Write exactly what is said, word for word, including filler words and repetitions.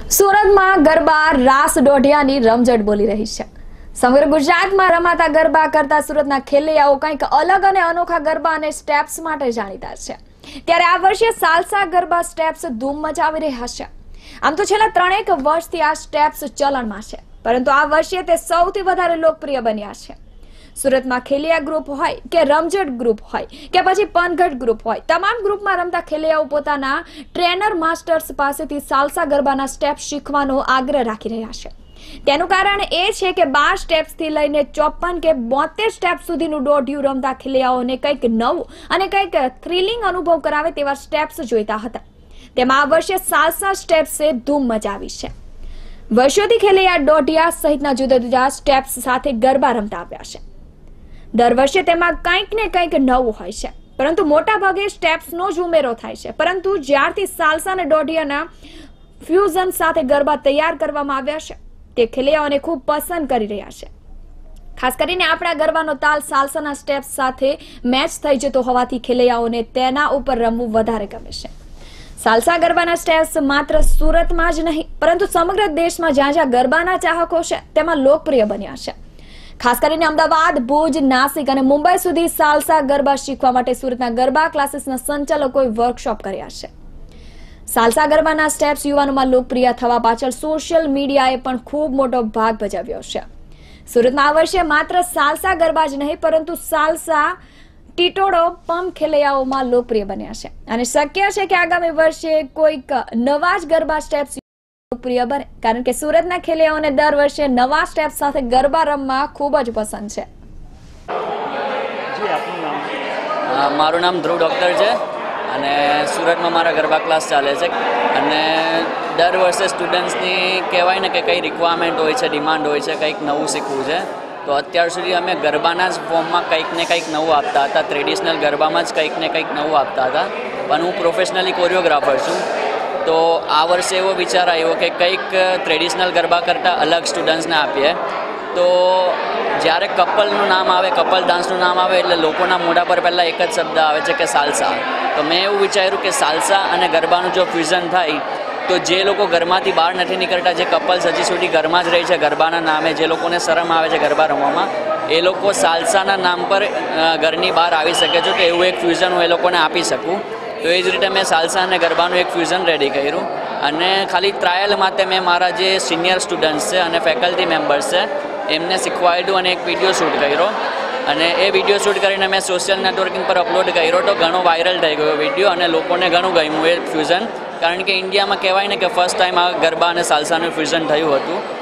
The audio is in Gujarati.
સુરતમાં ગરબા રાસ દોઢિયાની રમઝટ બોલી રહી છે। સમગ્ર ગુજરાતમાં રમાતા ગરબા કરતા સુરતના ખેલૈયાઓ કંઈક અલગ અને અનોખા ગરબા અને સ્ટેપ્સ માટે જાણીતા છે। ત્યારે આ વર્ષે સાલસા ગરબા સ્ટેપ્સ ધૂમ મચાવી રહ્યા છે। આમ તો છેલ્લા ત્રણેક વર્ષથી આ સ્ટેપ્સ ચલણમાં છે, પરંતુ આ વર્ષે તે સૌથી વધારે લોકપ્રિય બન્યા છે। સુરતમાં ખેલૈયા ગ્રુપ હોય કે રમઝટ ગ્રુપ હોય કે પછી પનઘટ ગ્રુપ હોય, તમામ ગ્રુપમાં રમતા ખેલૈયાઓ પોતાના ટ્રેનર માસ્ટર્સ પાસેથી સાલસા ગરબાના સ્ટેપ શીખવાનો આગ્રહ રાખી રહ્યા છે। તેનું કારણ એ છે કે બાર સ્ટેપ્સથી લઈને ચોપન કે બોતેર સ્ટેપ સુધીનું દોઢિયું રમતા ખેલૈયાઓને કંઈક નવું અને કંઈક થ્રિલિંગ અનુભવ કરાવે તેવા સ્ટેપ્સ જોઈતા હતા। તેમાં આ વર્ષે સાલસા સ્ટેપ્સે ધૂમ મચાવી છે। વર્ષોથી ખેલૈયા દોઢિયા સહિતના જુદા જુદા સ્ટેપ્સ સાથે ગરબા રમતા આવ્યા છે। દર વર્ષે તેમાં કંઈક ને કંઈક નવું હોય છે, પરંતુ મોટા ભાગે સ્ટેપ્સનો જ ઉમેરો થાય છે। પરંતુ જ્યારથી સાલસા અને દોઢિયાના ફ્યુઝન સાથે ગરબા તૈયાર કરવામાં આવ્યા છે, તે ખેલૈયાઓને ખૂબ પસંદ કરી રહ્યા છે। ખાસ કરીને આપણા ગરબાનો તાલ સાલસાના સ્ટેપ્સ સાથે મેચ થઈ જતો હોવાથી ખેલૈયાઓને તેના ઉપર રમવું વધારે ગમે છે। સાલસા ગરબાના સ્ટેપ્સ માત્ર સુરતમાં જ નહીં, પરંતુ સમગ્ર દેશમાં જ્યાં જ્યાં ગરબાના ચાહકો છે તેમાં લોકપ્રિય બન્યા છે। ખાસ કરીને અમદાવાદ, ભુજ, નાસિક અને મુંબઈ સુધી સાલસા ગરબા શીખવા માટે સુરતના ગરબા ક્લાસીસના સંચાલકોએ વર્કશોપ કર્યા છે। સાલસા ગરબાના સ્ટેપ્સ યુવાનોમાં લોકપ્રિય થવા પાછળ સોશિયલ મીડિયાએ પણ ખૂબ મોટો ભાગ ભજવ્યો છે। સુરતમાં આ વર્ષે માત્ર સાલસા ગરબા જ નહીં, પરંતુ સાલસા ટીટોડો પમ ખેલૈયાઓમાં લોકપ્રિય બન્યા છે અને શક્ય છે કે આગામી વર્ષે કોઈક નવા જ ગરબા સ્ટેપ્સ લોકપ્રિય બને, કારણ કે સુરતના ખેલૈયાઓને દર વર્ષે નવા સ્ટેપ સાથે ગરબા રમવા ખૂબ જ પસંદ છે। મારું નામ ધ્રુવ ડૉક્ટર છે અને સુરતમાં મારા ગરબા ક્લાસ ચાલે છે અને દર વર્ષે સ્ટુડન્ટ્સની કહેવાય ને કે કંઈ રિક્વાયરમેન્ટ હોય છે, ડિમાન્ડ હોય છે, કંઈક નવું શીખવું છે। તો અત્યાર સુધી અમે ગરબાના જ ફોર્મમાં કંઈક ને કંઈક નવું આપતા હતા, ટ્રેડિશનલ ગરબામાં જ કંઈક ને કંઈક નવું આપતા હતા, પણ હું પ્રોફેશનલી કોરિયોગ્રાફર છું। તો આ વર્ષે એવો વિચાર આવ્યો કે કંઈક ટ્રેડિશનલ ગરબા કરતાં અલગ સ્ટુડન્ટ્સને આપીએ। તો જ્યારે કપલનું નામ આવે, કપલ ડાન્સનું નામ આવે એટલે લોકોના મોઢા પર પહેલાં એક જ શબ્દ આવે છે કે સાલસા। તો મેં એવું વિચાર્યું કે સાલસા અને ગરબાનું જો ફ્યુઝન થાય તો જે લોકો ઘરમાંથી બહાર નથી નીકળતા, જે કપલ્સ હજી સુધી ઘરમાં જ રહે છે ગરબાના નામે, જે લોકોને શરમ આવે છે ગરબા રમવામાં, એ લોકો સાલસાના નામ પર ઘરની બહાર આવી શકે છે। તો એવું એક ફ્યુઝન હું એ લોકોને આપી શકું। તો એ જ રીતે મેં સાલસા અને ગરબાનું એક ફ્યુઝન રેડી કર્યું અને ખાલી ટ્રાયલ માટે મેં મારા જે સિનિયર સ્ટુડન્ટ્સ છે અને ફેકલ્ટી મેમ્બર્સ છે એમને શીખવાડ્યું અને એક વિડીયો શૂટ કર્યો અને એ વિડીયો શૂટ કરીને મેં સોશિયલ નેટવર્કિંગ પર અપલોડ કર્યો। તો ઘણો વાયરલ થઈ ગયો વિડીયો અને લોકોને ઘણું ગમ્યું એ ફ્યુઝન, કારણ કે ઇન્ડિયામાં કહેવાય ને કે ફર્સ્ટ ટાઈમ આ ગરબા અને સાલસાનું ફ્યુઝન થયું હતું।